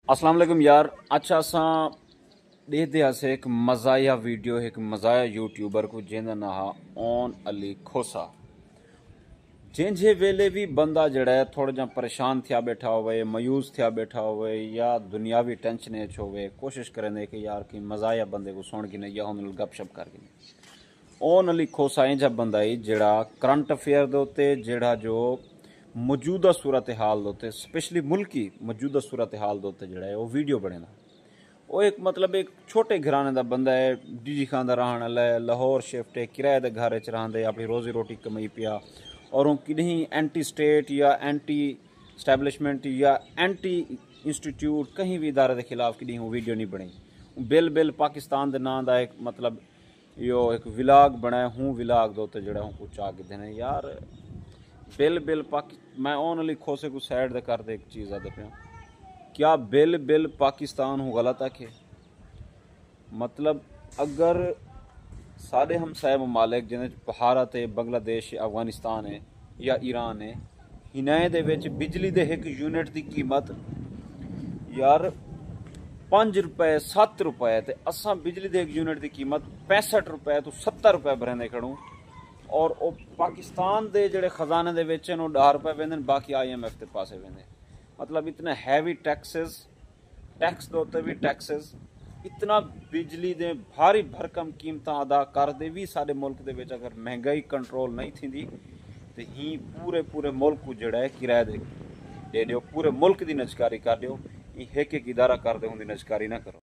अस्सलाम वालेकुम यार। अच्छा असां ॾेखदे हुआसीं एक मज़ाया वीडियो एक मज़ाया यूट्यूबर को जंहिंदा नाम आहे ओन अली खोसा। जंहिंजे वेले भी बंदा जड़ा है थोड़ा जा परेशान थिया बैठा होवे, मायूस थिया बैठा होवे या दुनियावी टेंशन च होवे, कोशिश करेंदे कि यार कि मज़ाया बंदे को सुन के या उन गपशप करके ओन अली खोसा इंजा बंदा ही जड़ा करंट अफेयर दे उत्ते जड़ा जो मौजूदा सूरत हाल दे उत्ते स्पेशली मुल्की मौजूदा सूरत हाल दे उत्ते जड़ा है वो वीडियो बनेदा। वो एक मतलब एक छोटे घराने का बंदा है, डीजी खान दा रहण वाला है, लाहौर शिफ्ट है, किराए दे घर च रहंदे अपनी रोजी रोटी कमाई पिया और वो किन्हीं एंटी स्टेट या एंटी स्टैबलिशमेंट या एंटी इंस्टीट्यूट कहीं भी इदारे के खिलाफ किन्हीं वो वीडियो नहीं बनी। बिल बिल पाकिस्तान के नाम का एक मतलब यो एक विलाग बनाया हूँ, विलाग दे उत्ते जड़ा हूँ कुछ आके देने यार बिल बिल मैं ओन अली खोसे को साइड दे कर दे एक चीज़ आदे पे क्या बिल बिल पाकिस्तान हो गलत आखे मतलब अगर सारे हम सारे ममालिक जिन्हें भारत है, बांग्लादेश है, अफगानिस्तान है या ईरान है, हिनाए दे विच बिजली दे एक यूनिट की कीमत यार 5 रुपए 7 रुपए ते असा बिजली दे एक यूनिट की कीमत 65 रुपए तो 70 रुपए भरेंदे खड़ू और वो पाकिस्तान दे जड़े खजाने दे विच 10 रुपए वेंदे बाकी IMF के पासे वेंदे। मतलब इतने हैवी टैक्सेस टैक्स दे उत्ते भी टैक्सेस इतना बिजली दे भारी भरकम कीमत अदा कर दे भी सारे मुल्क दे विच अगर महंगाई कंट्रोल नहीं थींदी तो ही पूरे पूरे मुल्क को जड़ा है किराए दे दियो, पूरे मुल्क की नजकारी कर दियो, एक एक इदारा कर दे उनकी नजकारी ना करो।